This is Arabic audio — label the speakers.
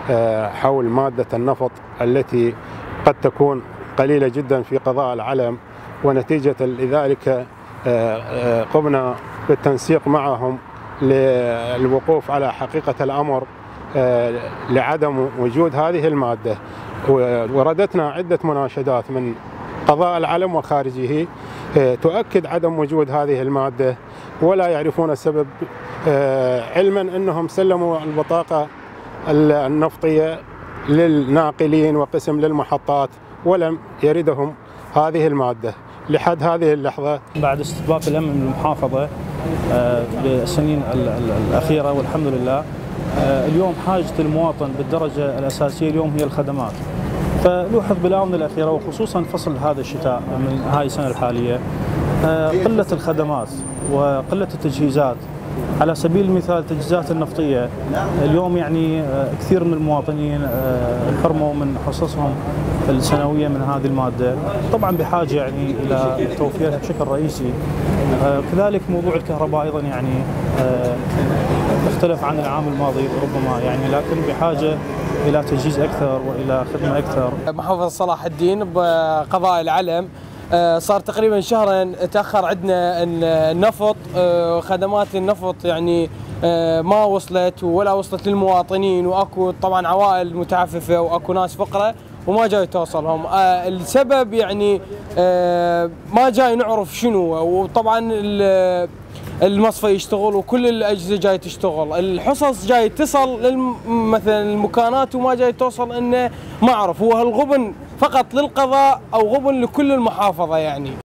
Speaker 1: حول مادة النفط التي قد تكون قليلة جدا في قضاء العلم، ونتيجة لذلك قمنا بالتنسيق معهم للوقوف على حقيقة الأمر لعدم وجود هذه المادة. وردتنا عدة مناشدات من قضاء العلم وخارجه تؤكد عدم وجود هذه المادة، ولا يعرفون السبب، علما أنهم سلموا البطاقة النفطية للناقلين وقسم للمحطات ولم يردهم هذه المادة لحد هذه اللحظة.
Speaker 2: بعد استطباق الأمن من المحافظة بالسنين الأخيرة والحمد لله، اليوم حاجة المواطن بالدرجة الأساسية اليوم هي الخدمات. فلوحظ بالآونة الأخيرة وخصوصا فصل هذا الشتاء من هاي السنة الحالية قلة الخدمات وقلة التجهيزات. على سبيل المثال التجهيزات النفطية اليوم يعني كثير من المواطنين حرموا من حصصهم السنوية من هذه المادة، طبعا بحاجة يعني إلى توفيرها بشكل رئيسي. كذلك موضوع الكهرباء أيضا يعني اختلف عن العام الماضي ربما يعني، لكن بحاجة إلى تجهيز أكثر وإلى خدمة أكثر.
Speaker 3: محافظة صلاح الدين بقضاء العلم صار تقريبا شهرا تأخر عندنا النفط، خدمات النفط يعني ما وصلت ولا وصلت للمواطنين، واكو طبعا عوائل متعففة واكو ناس فقراء وما جاي توصلهم. السبب يعني ما جاي نعرف شنو، وطبعا المصفى يشتغل وكل الأجهزة جاي تشتغل، الحصص جاي تصل مثلا المكانات وما جاي توصل. انه ما اعرف هو هالغبن فقط للقضاء او غبن لكل المحافظة يعني.